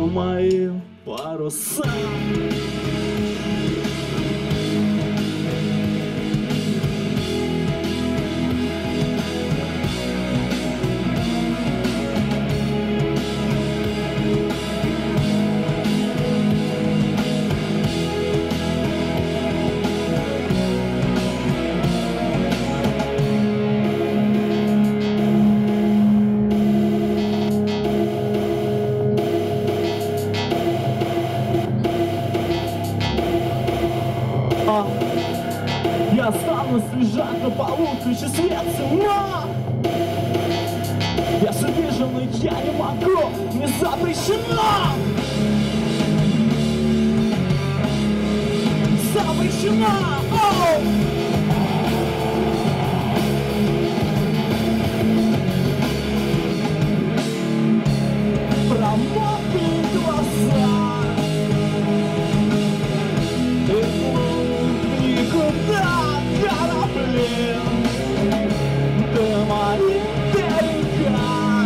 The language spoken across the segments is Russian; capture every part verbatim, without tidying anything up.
моим парусам. Я останусь лежать на полу, включи свет, но я же вижу, но я не могу, мне запрещено. Запрещено. Оу! Промокли глаза. Никуда корабли, ты мои берега.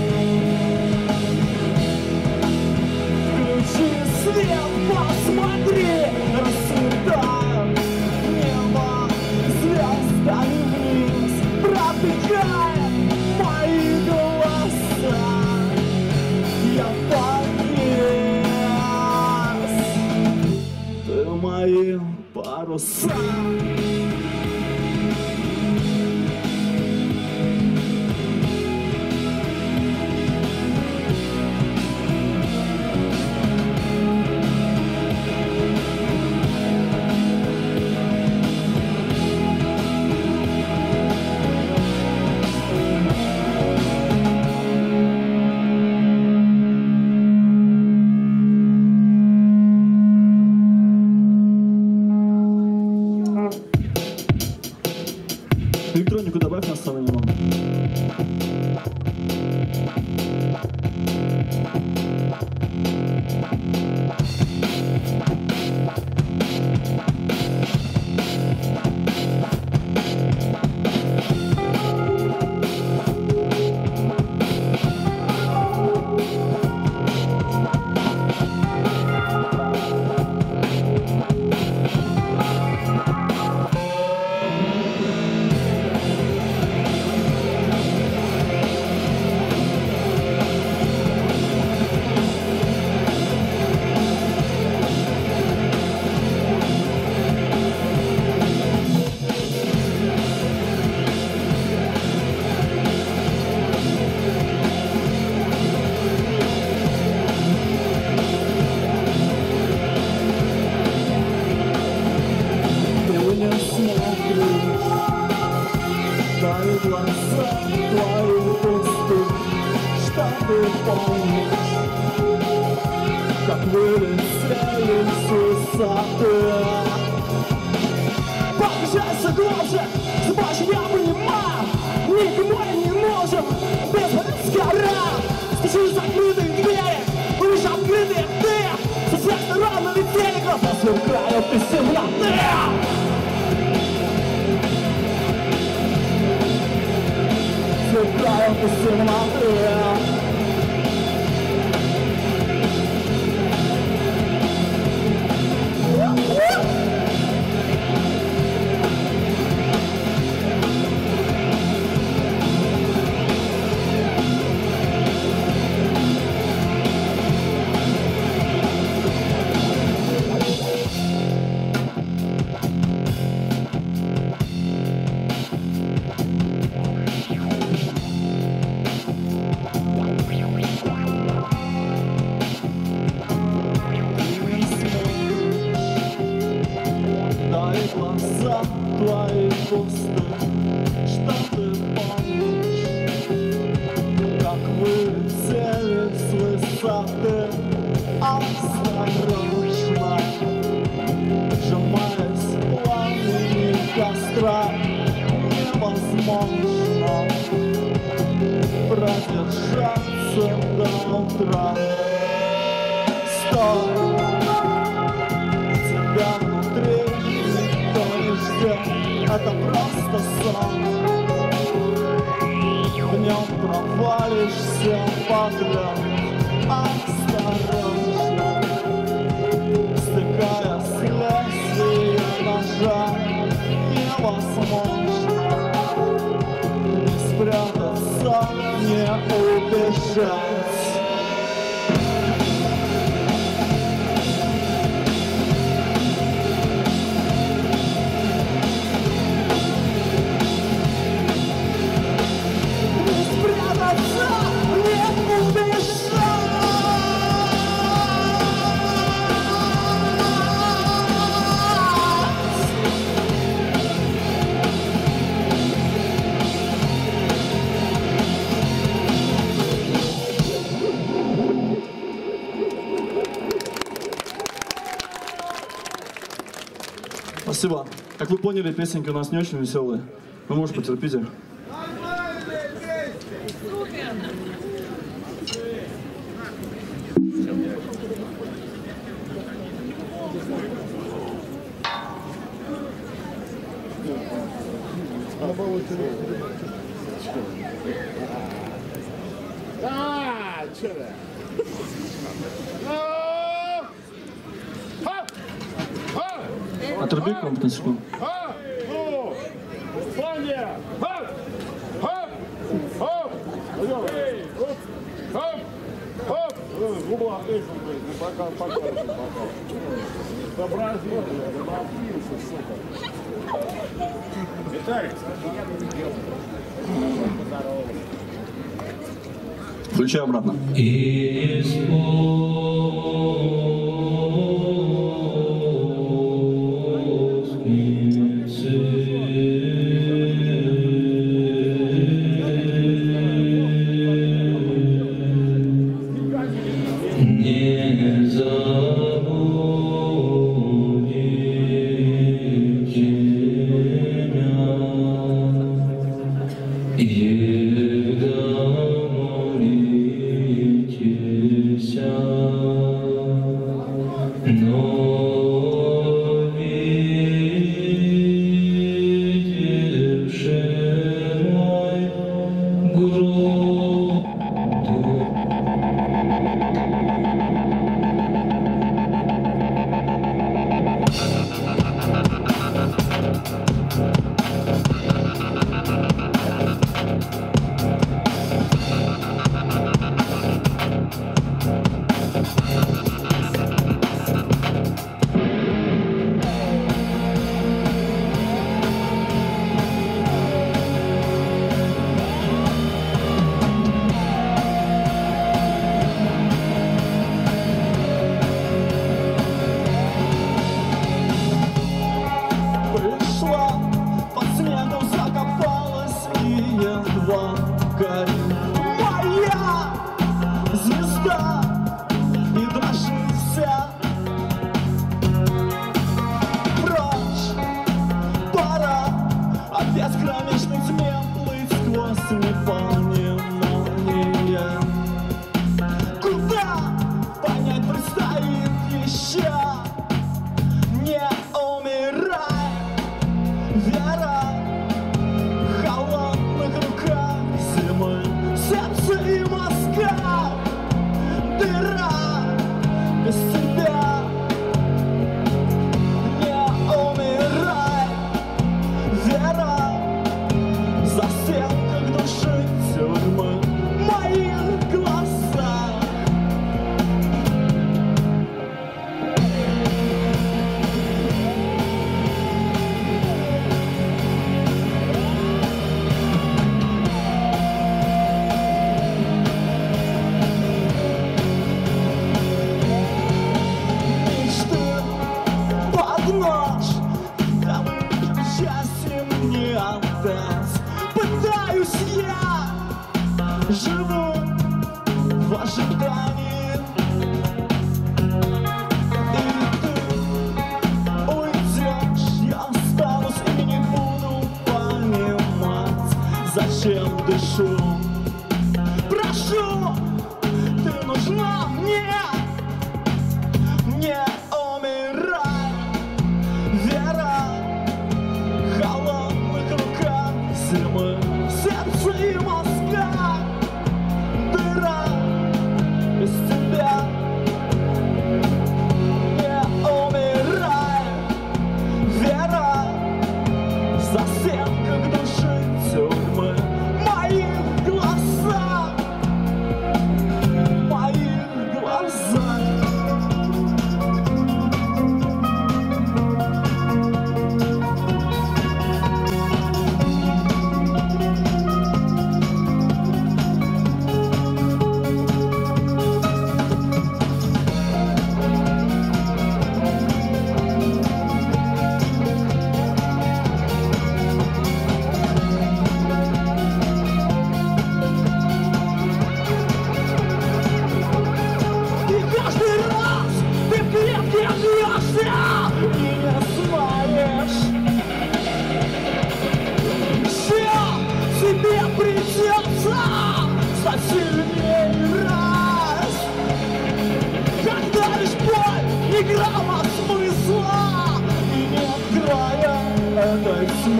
Включи свет, посмотри, расцветает небо звездами вниз, пробегая мои голоса. Я повис, ты мои паруса. Электронику добавь на сцену немного. Твои глаза, твои пусты, что ты помнишь, как вылетели с высоты. Погружайся глубже, сбачь, я понимаю, никому я не нужен, без гора. Стучи в закрытые двери, лишь открытые ты, со всех сторон налетели глаза, сверкают из темноты. Сверкают из темноты. Глаза твои пусты, что ты помнишь, как вылетели с высоты. Осторожно, сжимаясь в пламени костра, невозможно продержаться до утра. Стой, тебя внутри это просто сон. В нем провалишься подряд. Осторожно. продолжать. Спасибо. Как вы поняли, песенки у нас не очень веселые. Вы, может, потерпите. А, че да? Отруби вам на секунду. А, ну, Испания! Хоп! Хоп! Хоп! Эй, хоп! Хоп! Хоп! Губа, эй, пока, пока, пока. Сообразил, напился, сука. Виталик, Включай обратно.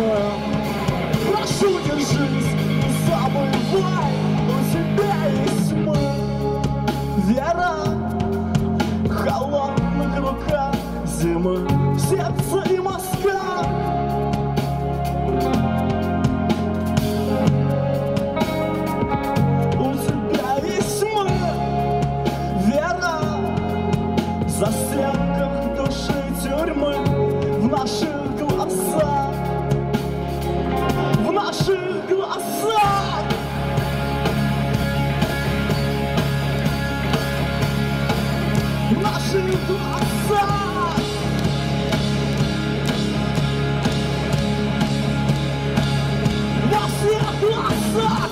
мной. Прошу, держись, не забывай, у тебя есть мы. Вера в холодных руках зимы, сердце и мозга. У тебя есть мы. Вера в застенках души тюрьмы, в наших глазах, в наших глазах. В наших глазах. Во всех глазах.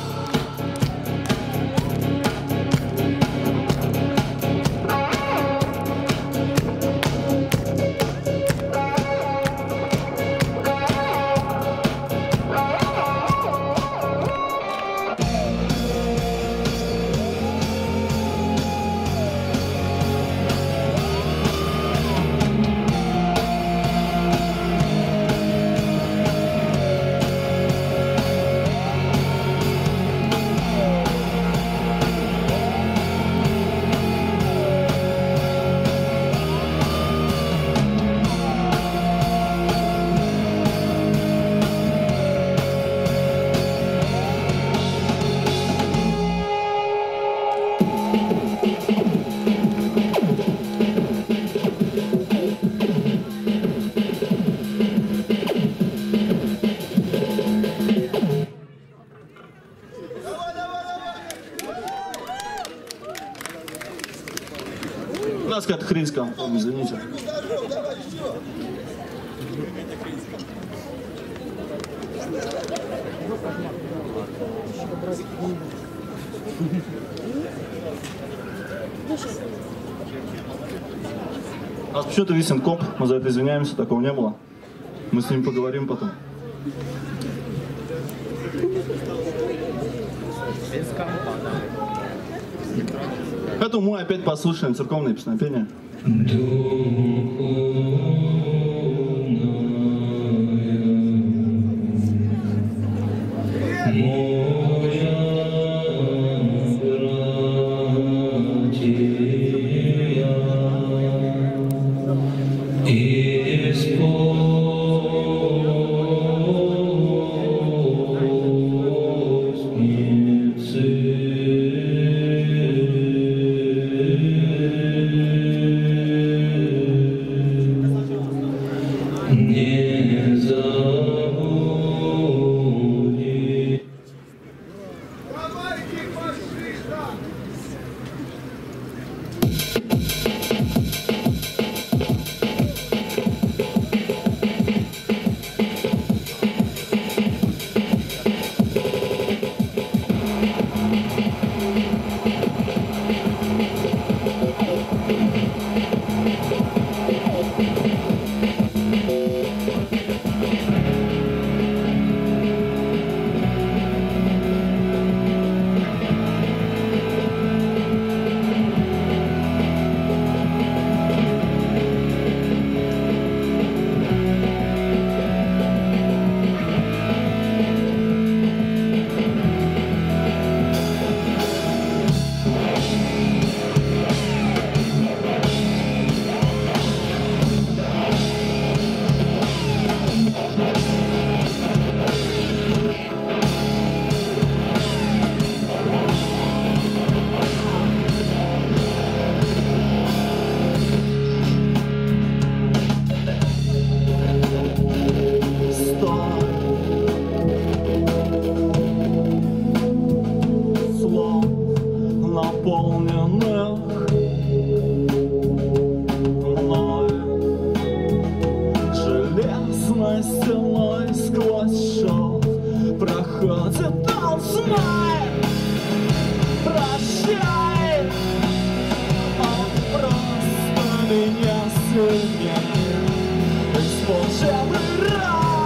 У нас как хрень с компом, извините. У нас почему-то висен комп, мы за это извиняемся, такого не было. Мы с ним поговорим потом. Поэтому мы опять послушаем церковные песнопения. Стеной сквозь шов проходит толстая. Прощай, он просто меня сильнее исполнил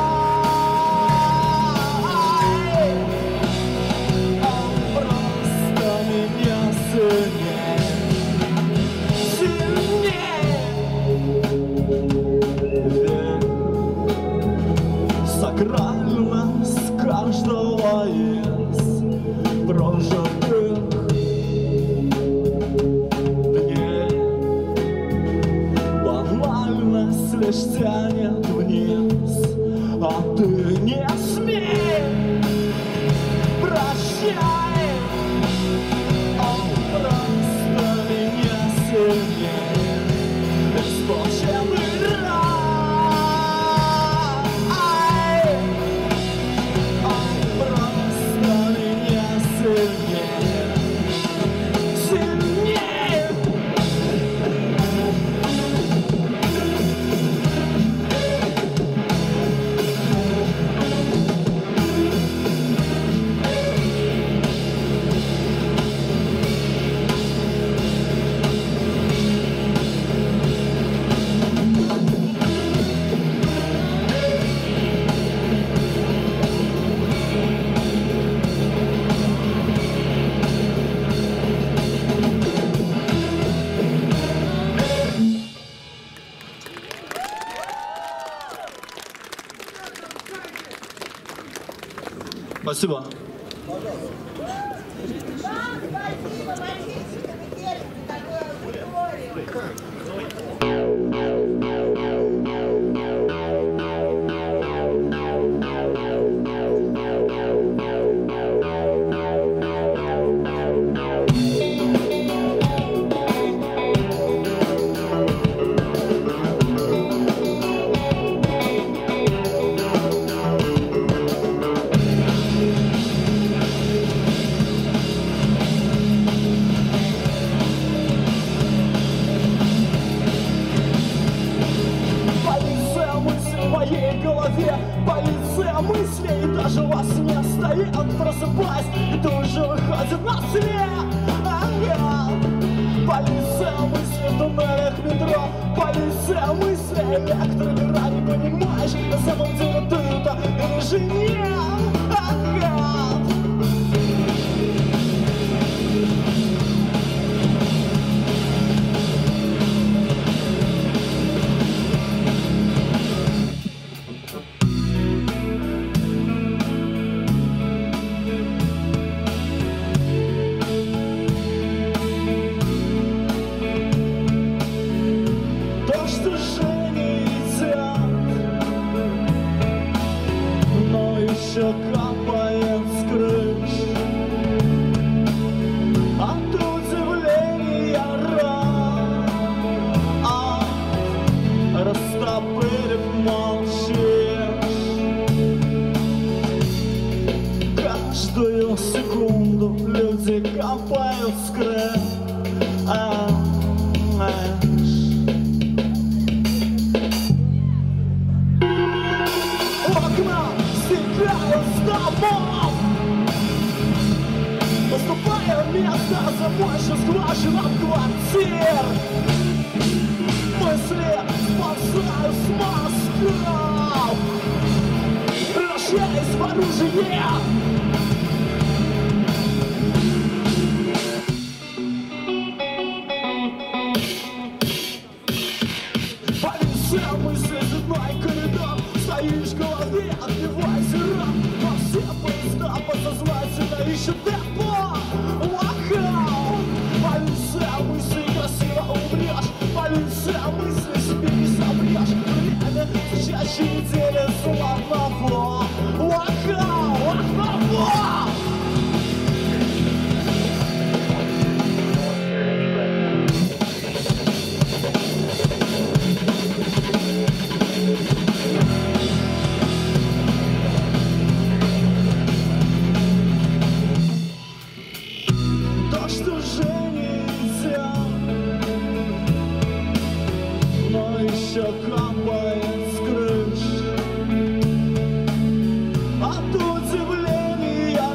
рай. Он просто меня сильнее, сильнее. Сакраль. лишь тянет вниз, а ты не смей. Прощай, он просто меня сильнее, испорченный рай. Он просто меня сильнее, сильнее. Спасибо. Полиция мыслей даже во сне стоит, просыпаясь, и тут же выходит на свет. Ага. Полиция мыслей в туннелях метро, полиция мыслей, некоторые мира не понимаешь, на самом деле ты это или же нет. Ага. Капает с крыш от удивления ран, растопырив молчишь. Каждую секунду люди копают с крыш. Наступая место за больше скважинам квартир, мысли спасаю смазку, превращаясь в оружие. Полиция мысли, цветной коридор, стоишь в голове, отбивайся рад, во все поезда подсознательно ищут депо. Полиция мысли, красиво умрешь, полиция мысли, себе не собьешь. Время чаще недели с одного. Вахау, одного. Капает с крыш от удивления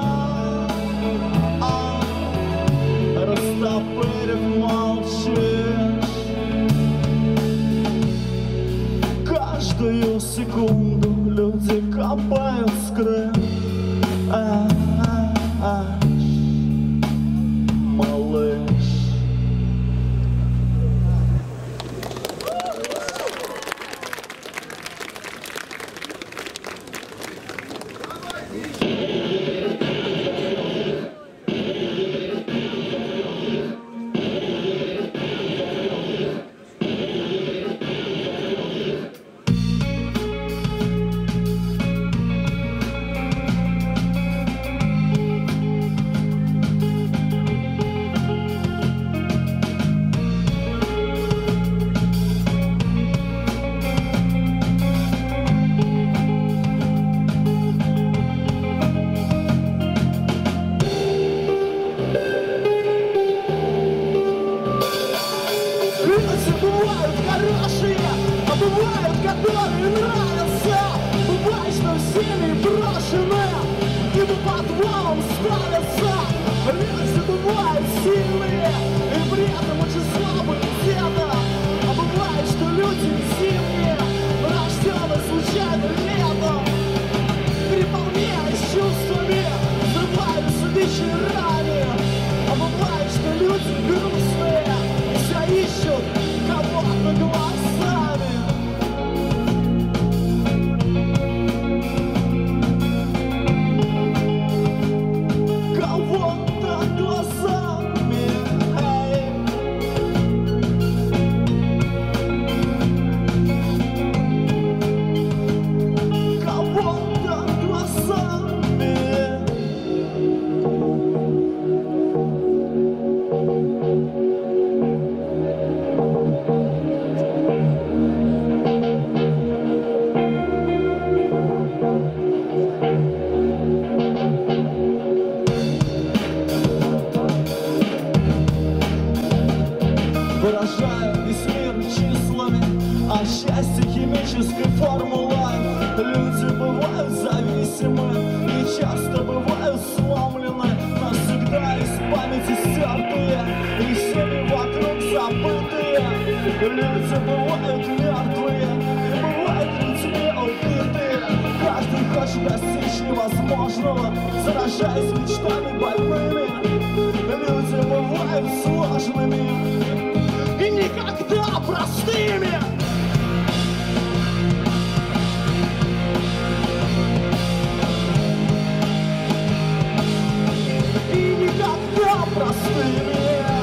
ран, растопырив молчишь. Каждую секунду люди копают с крыш. Малыш. бывают хорошие, а бывают, которые нравятся. Бывает, что семьи брошены и по подвалам ставятся. Люди бывают сильные и при этом очень слабые где-то. А бывает, что люди зимние, рождены случайно летом. Переполняясь чувствами, взрываются вечерами. А бывает, что люди грустные, все ищут кого-то глазами. Кого-то глазами, эй. Кого-то глазами. Выражаю весь мир числами, а счастье химической формулой. Люди бывают зависимы и часто бывают сломлены, навсегда из памяти стертые и всеми вокруг забытые. Люди бывают мертвые и бывают людьми убитые. Каждый хочет достичь невозможного, заражаясь мечтами больными. Люди бывают сложными и никогда простыми. И никогда простыми.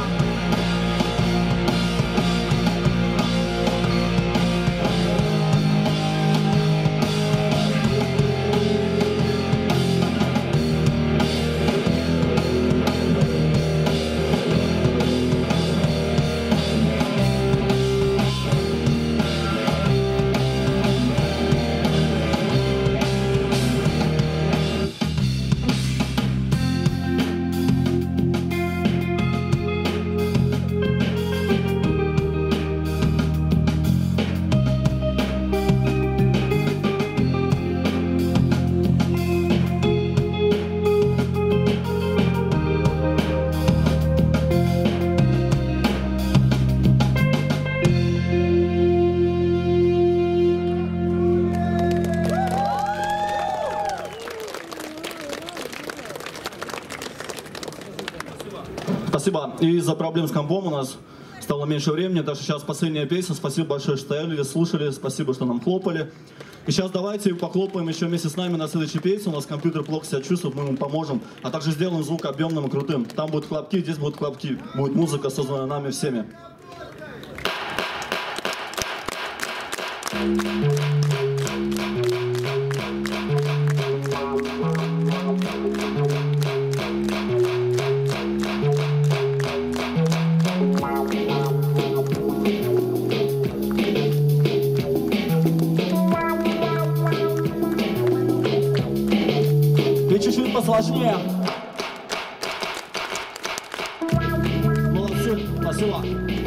Спасибо. И из-за проблем с компом у нас стало меньше времени, так что сейчас последняя песня. Спасибо большое, что стояли, слушали, спасибо, что нам хлопали. И сейчас давайте похлопаем еще вместе с нами на следующей песне. У нас компьютер плохо себя чувствует, мы ему поможем. А также сделаем звук объемным и крутым. Там будут хлопки, здесь будут хлопки. Будет музыка, созданная нами всеми. И чуть-чуть посложнее. Молодцы, спасибо.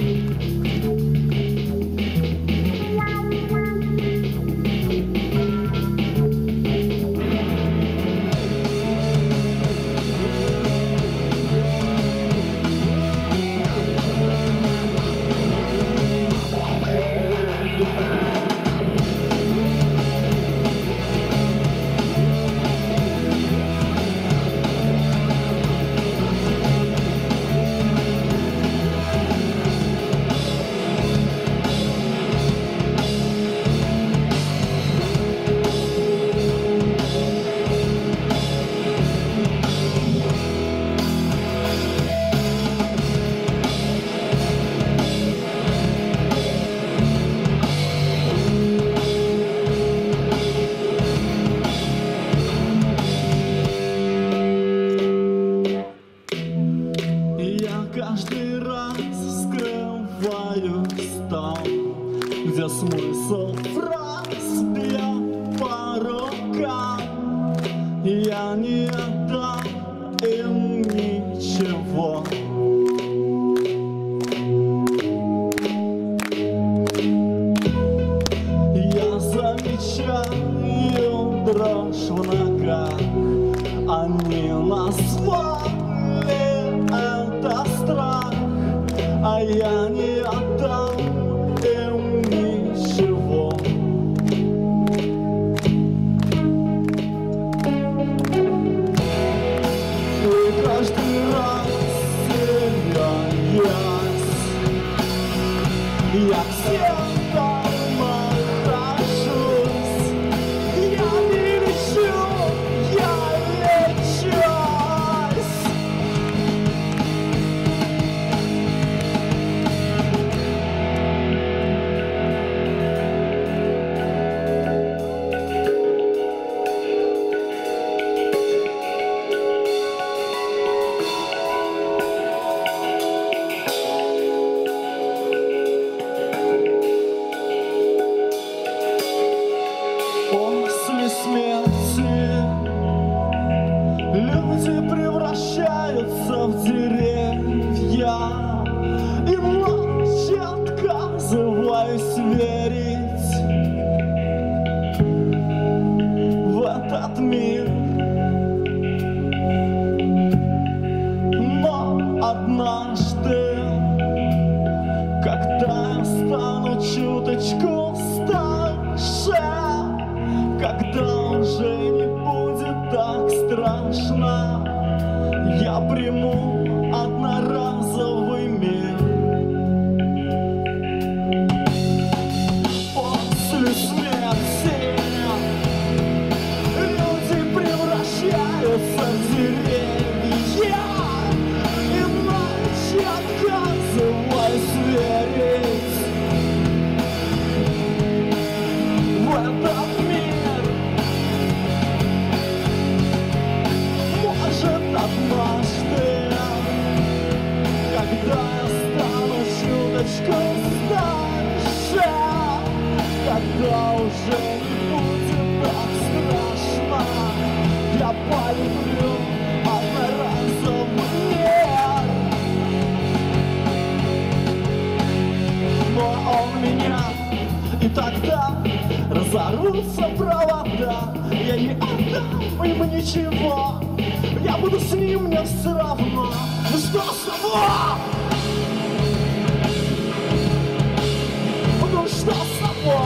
Смысл фраз бьет по рукам. Я не дам им ничего. Я всем тормошусь, я не лечу, я лечусь. После смерти люди превращаются в деревья, и ночь отказываюсь верить в этот мир. Но однажды, когда я стану чуточку старше, когда уже не будет так страшно, я приму одноразовый мир. После смерти люди превращаются в деревья, и ночь отказываюсь верить в этот мир. Может, однажды, когда я стану чуточку старше, когда уже не будет так страшно, я полюблю одноразовый мир. Но он меня, и тогда разорвутся провода. Я не отдам им ничего, я буду с ним, мне все равно. Ну что с того? Ну что с того?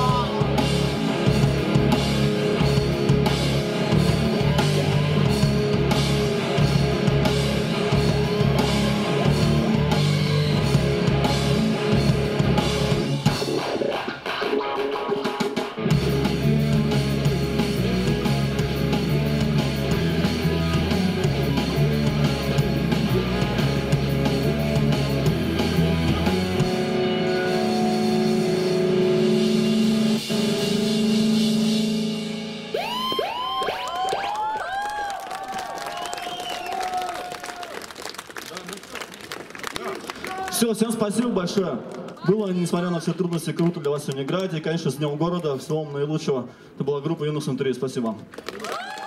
Все, всем спасибо большое. Было, несмотря на все трудности, круто для вас сегодня играть. И, конечно, с Днем города. Всего вам наилучшего. Это была группа Юнус М три. Спасибо.